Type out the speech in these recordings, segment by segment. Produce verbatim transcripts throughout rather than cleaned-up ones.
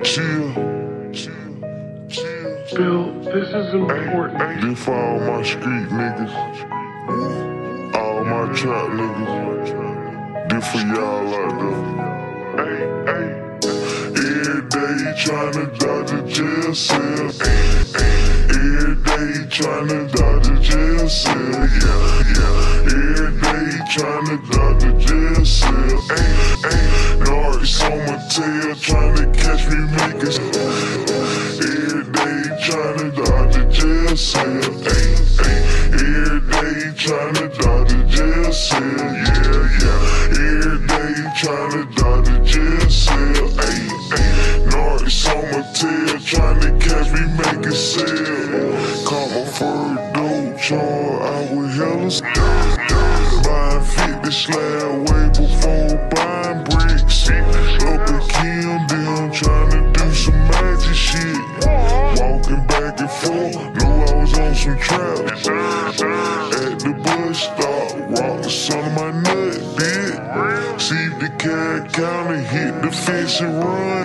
Chill, chill, chill. Bill, this is important. Ay, this for all my street niggas, all my trap niggas. This for y'all out there. Ay, ay. Every day tryna dodge a jail cell. Ay, ay. Every day tryna dodge a jail cell. Yeah, yeah. Every day tryna dodge a jail cell. Ay, ay. Narcs on my tail tryna catch me making. Every day tryna dodge a jail cell. Ay, ay. Every day tryna dodge a jail cell. Yeah, yeah. Every day tryna dodge a jail cell. Ay, ay. Narcs on my tail tryna catch me making sale. Caught my first dope char out with hella stuff. Buying fifty slab way before buying bricks. Up and kill them tryna do some magic shit. Walking back and forth, knew I was on some trap. At the bus stop, rock the son of my nut, bitch. See the cat counter, hit the fence and run.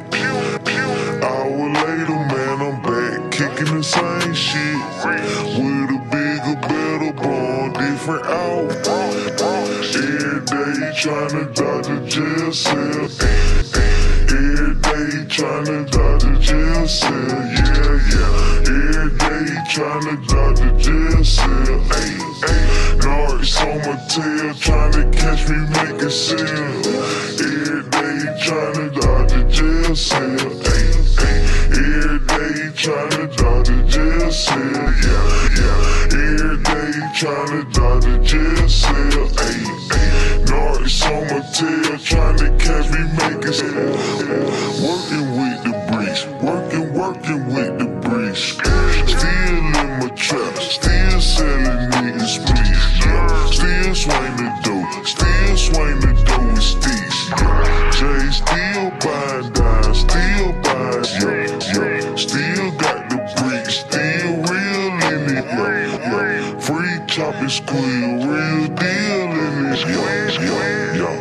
Hour later, man, I'm back kicking the same shit. With a bigger, better bone, different outfit. Every day tryna dodge a jail cell. Every day tryna dodge a jail cell. Yeah, yeah. Every day tryna dodge a jail cell. Ay, ay. Narcs on my tail tryna catch me making sale. Every day tryna dodge a jail cell. Ay, ay. Every day tryna dodge a jail cell. Yeah, yeah. Every day tryna dodge a jail cell. Ay, ay. Narcs on my tail tryna catch me making sale. Working with the bricks, working, working with the bricks. Still in my trap, still selling niggas please. Yeah. Still swing the dough, still swing the dough with sticks. Yeah. Jay still buying dimes, still buying, yeah, yeah. Still got the bricks, still real in it, yeah, yeah. Free chopping squeal, real deal in it, yeah, yeah, yeah.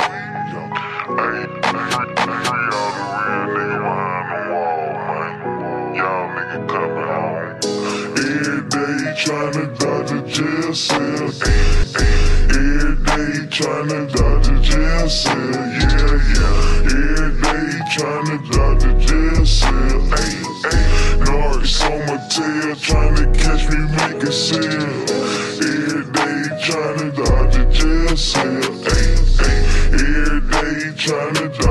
Hey, free all the real niggas behind the wall, man. Y'all niggas coming home. Every day tryna dodge a jail cell. Every day tryna dodge a jail cell. Yeah, yeah. Every day tryna dodge a jail cell. Ay, ay. Narcs on my tail tryna catch me making sale. Every day tryna dodge a jail cell. Ay, ay. Every day tryna dodge